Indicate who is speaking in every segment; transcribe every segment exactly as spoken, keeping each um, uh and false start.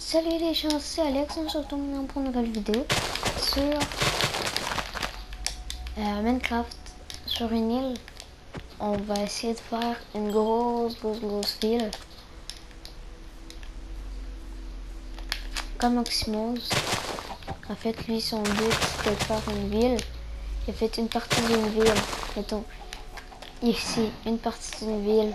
Speaker 1: Salut les gens, c'est Alex, on se retrouve maintenant pour une nouvelle vidéo sur euh, Minecraft. Sur une île, on va essayer de faire une grosse, grosse, grosse ville. Comme Oxymose. En fait, lui, son but, c'était de faire une ville. Il a fait une partie d'une ville. Mettons, ici, une partie d'une ville.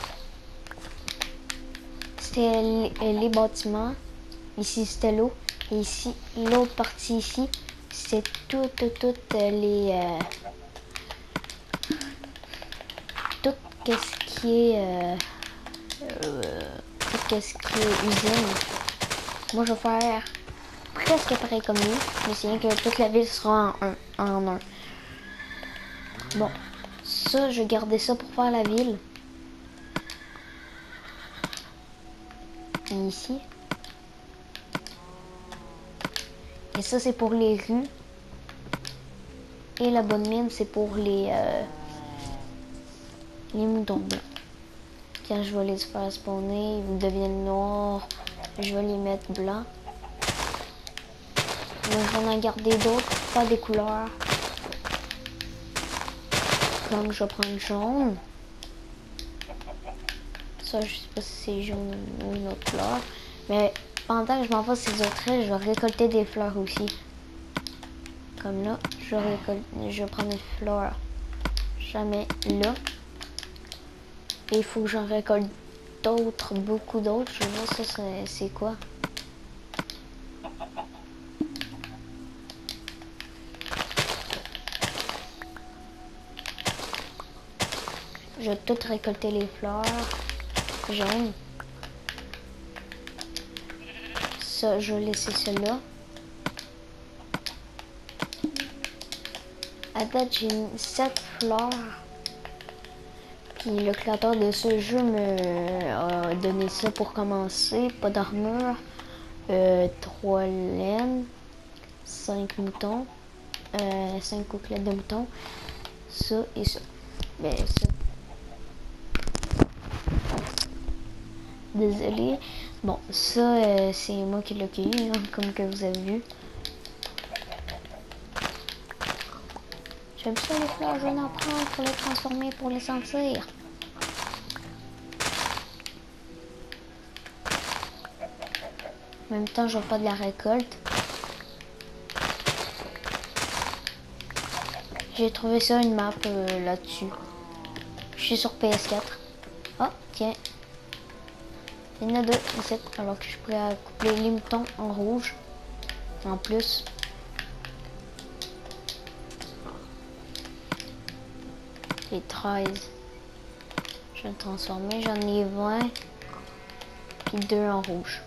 Speaker 1: C'était les, les bâtiments. Ici, c'était l'eau. Et ici, l'autre partie ici, c'est toutes, toutes, toutes les... Euh, tout ce qui est... Euh, euh, tout ce qui est usine. Moi, je vais faire presque pareil comme lui. Mais c'est bien que toute la ville sera en un. En un. Bon, ça, je vais garder ça pour faire la ville. Et ici. Et ça, c'est pour les rues. Et la bonne mine, c'est pour les... Euh, les moutons blancs. Quand je vais les faire spawner, ils deviennent noirs. Je vais les mettre blancs. Mais je vais en garder d'autres, pas des couleurs. Comme je vais prendre jaune. Ça, je sais pas si c'est jaune ou une autre couleur. Mais pendant que je m'en vais ces autres îles, je vais récolter des fleurs aussi. Comme là, je vais, récolter, je vais prendre une fleur. Jamais là. Et il faut que j'en récolte d'autres, beaucoup d'autres. Je vois ça, c'est quoi? Je vais tout récolter les fleurs jaunes. Ça, je vais laisser cela. À date, j'ai sept fleurs. Puis le créateur de ce jeu me a donné ça pour commencer. Pas d'armure. Euh, trois laines. cinq moutons. Euh, cinq côtelettes de moutons. Ça et ça. Ben, ça. Désolé. Bon, ça, euh, c'est moi qui l'ai cueilli, hein, comme que vous avez vu. J'aime ça les fleurs, je vais en prendre pour les transformer, pour les sentir. En même temps, je veux pas de la récolte. J'ai trouvé ça, une map euh, là-dessus. Je suis sur P S quatre. Oh, tiens. Il y en a deux, ici, alors que je pourrais couper les moutons en rouge. En plus. Et treize. Je vais le transformer. J'en ai vingt. Puis deux en rouge.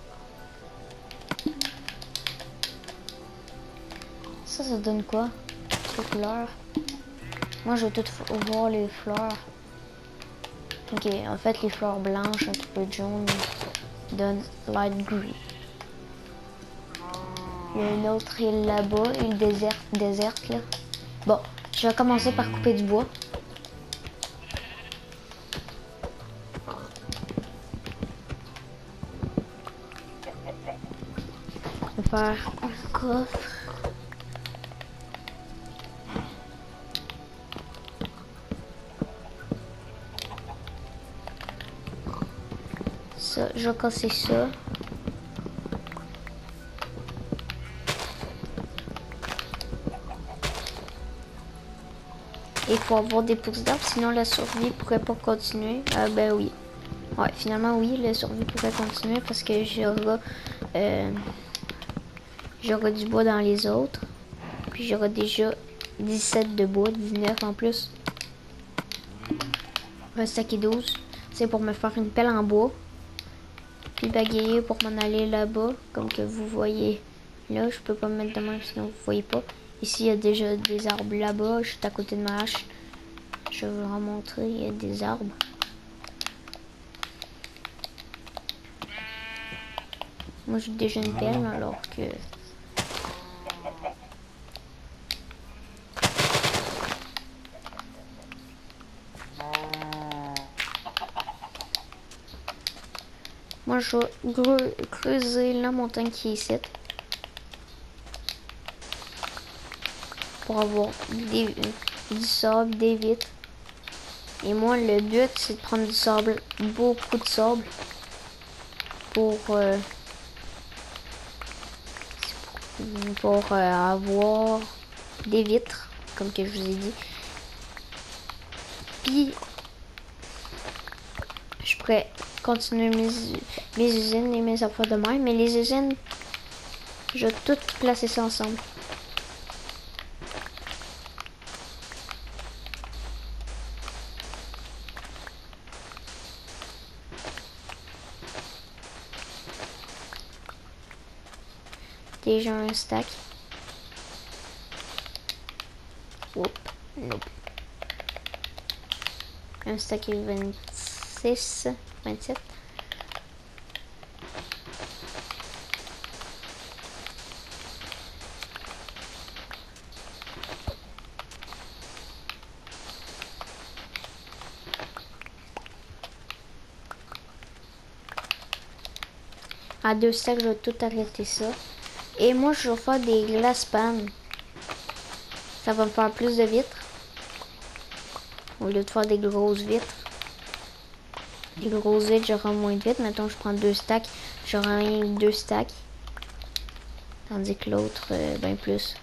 Speaker 1: Ça, ça donne quoi? Les couleurs. Moi, je vais tout voir les fleurs. Ok, en fait, les fleurs blanches, un petit peu de jaune, donnent light green. Il y a une autre île là-bas, une déserte, déserte là. Bon, je vais commencer par couper du bois. Je vais faire un coffre. Ça, je vais casser ça. Il faut avoir des pousses d'arbres, sinon la survie pourrait pas continuer. Ah ben oui. Ouais, finalement oui, la survie pourrait continuer parce que j'aurai euh, j'aurai du bois dans les autres. Puis j'aurai déjà dix-sept de bois, dix-neuf en plus. Un sac et douze. C'est pour me faire une pelle en bois. Puis le bagayer pour m'en aller là-bas. Comme que vous voyez là, je peux pas me mettre de main sinon vous voyez pas. Ici il y a déjà des arbres là-bas, je suis à côté de ma hache. Je vais vous montrer, il y a des arbres. Moi j'ai déjà une pelle alors que... Moi je vais creuser la montagne qui est ici. Pour avoir des, du sable, des vitres. Et moi, le but, c'est de prendre du sable, beaucoup de sable. Pour... Euh, pour euh, avoir des vitres, comme que je vous ai dit. Puis, je pourrais continuer mes, mes usines et mes affaires de même. Mais les usines, je vais tout placer ça ensemble. Déjà un stack. Oups, nope. Un stack est vingt-six, vingt-sept. À deux stacks, je vais tout arrêter ça. Et moi, je vais faire des glass pans. Ça va me faire plus de vitres. Au lieu de faire des grosses vitres. Les grosses vitres, j'aurai moins de vitres. Maintenant, je prends deux stacks. J'aurai deux stacks. Tandis que l'autre, euh, ben plus.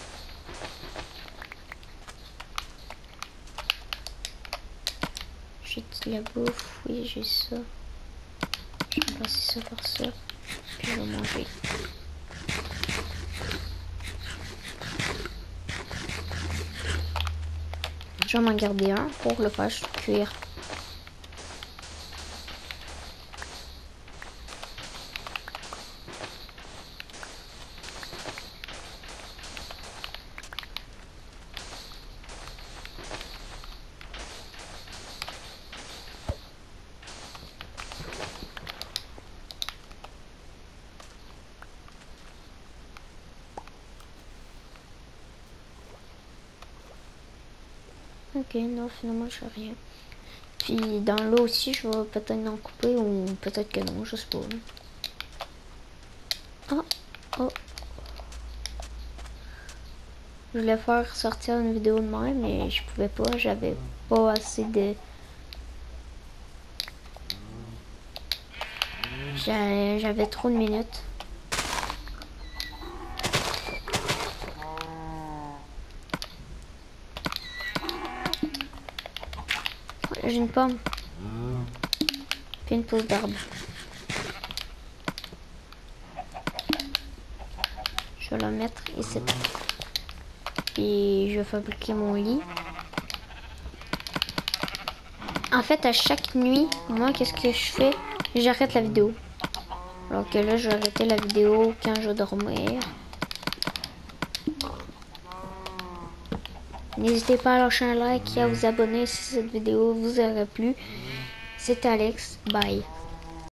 Speaker 1: J'ai de la bouffe. Oui, j'ai ça. Je vais passer ça par ça. Puis je vais manger. Je vais m'en garder un pour le faire cuire. Ok, non, finalement, je fais rien. Puis dans l'eau aussi, je vais peut-être en couper ou peut-être que non, je sais pas. Oh, oh. Je voulais faire sortir une vidéo de même, mais je pouvais pas, j'avais pas assez de... J'avais trop de minutes. J'ai une pomme. Puis une pousse d'arbre. Je vais la mettre ici. Et je vais fabriquer mon lit. En fait, à chaque nuit, moi, qu'est-ce que je fais? J'arrête la vidéo. Alors que là, je vais arrêter la vidéo quand je vais dormir. N'hésitez pas à lâcher un like et à vous abonner si cette vidéo vous aurait plu. C'était Alex. Bye.